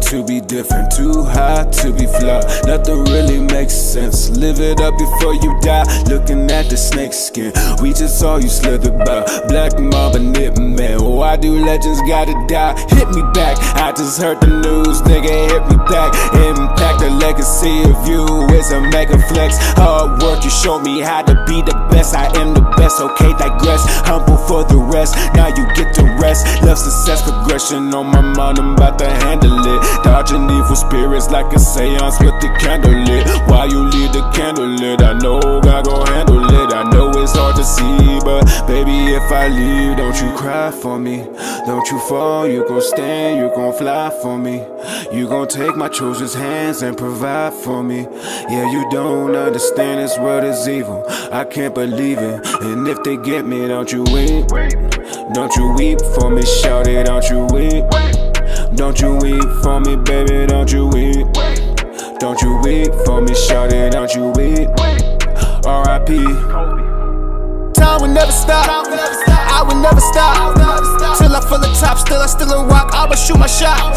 to be different, too high to be flawed. Nothing really makes sense. Live it up before you die. Looking at the snake skin, we just saw you slither by. Black Mamba knit man, why do legends gotta die? Hit me back, I just heard the news, nigga, hit me back. Impact the legacy of you is a mega flex. Hard work, you showed me how to be the best. I am the best, okay, digress. Humble for the rest, now you get to rest. Love, success, progression on my mind, I'm about to handle it. Dodging evil spirits like a seance with the candle lit. Why you leave the candle lit? I know God gon' handle it. I know it's hard to see, but baby, if I leave, don't you cry for me. Don't you fall, you gon' stand, you gon' fly for me. You gon' take my children's hands and provide for me. Yeah, you don't understand, this world is evil, I can't believe it. And if they get me, don't you weep. Don't you weep for me, shout it, don't you weep. Don't you weep for me, baby, don't you weep. Don't you weep for me, shout it, don't you weep. R.I.P. Time will never stop, I will never stop. Till I feel the top, still I rock, I'ma shoot my shot.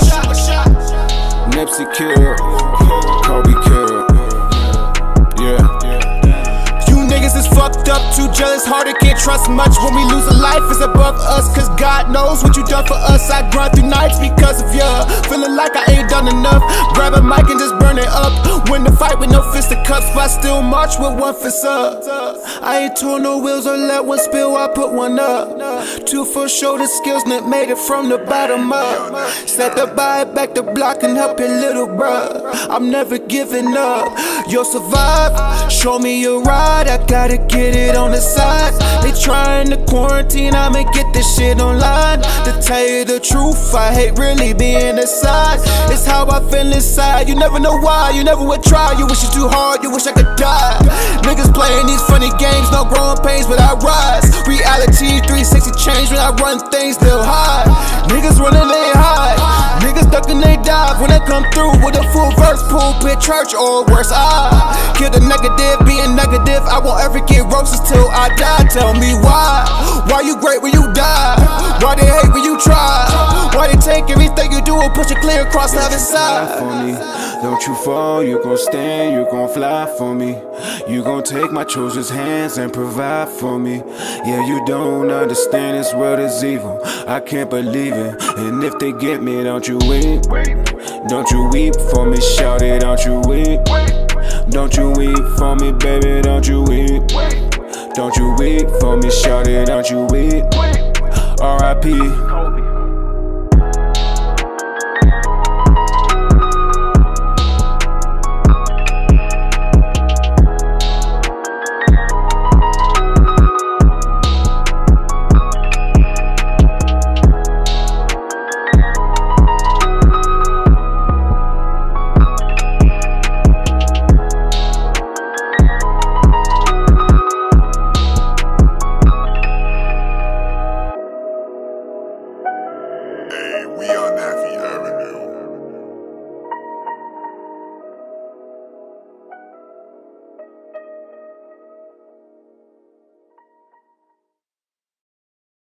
Nipsey killed, Kobe killed. Yeah. Niggas is fucked up, too jealous, harder, can't trust much. When we lose a life, it's above us, cause God knows what you done for us. I grind through nights because of ya, feeling like I ain't done enough. Grab a mic and just burn it up. Win the fight with no fisticuffs, but I still march with one fist up. I ain't torn no wheels or let one spill, I put one up. 2 for shoulder skills, that made it from the bottom up. Set the buy back the block and help your little bruh. I'm never giving up, you'll survive. Show me your ride, I gotta get it on the side. They trying to quarantine, I'ma get this shit online. To tell you the truth, I hate really being inside. It's how I feel inside, you never know why. You never would try, you wish it too hard, you wish I could die. Niggas playing these funny games, no growing pains, but I rise. Reality 360 change when I run things, still high. Niggas running, they hide. Niggas ducking, they dive when they come through with a full verse. Pulpit, church, or worse, I kill the negative, being negative. I won't ever get roses till I die. Tell me why you great when you die? Why they hate when you try? Why they take everything you do and push it clear across the other side? For me, don't you fall, you gon' stand, you gon' fly for me. You gon' take my children's hands and provide for me. Yeah, you don't understand, this world is evil, I can't believe it. And if they get me, don't you weep. Don't you weep for me, shout it, don't you weep. Don't you weep for me, baby, don't you weep. Don't you weep for me, shout it, don't you weep. R.I.P. We are